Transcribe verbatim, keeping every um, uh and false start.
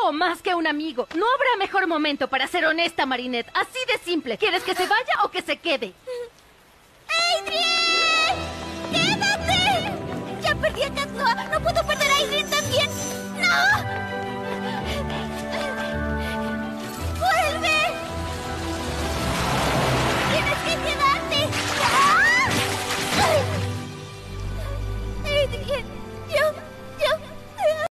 o más que un amigo. No habrá mejor momento para ser honesta, Marinette. Así de simple. ¿Quieres que se vaya o que se quede? ¡Adrien! ¡Quédate! Ya perdí a Cat Noir. No puedo perder a Adrien también. ¡No!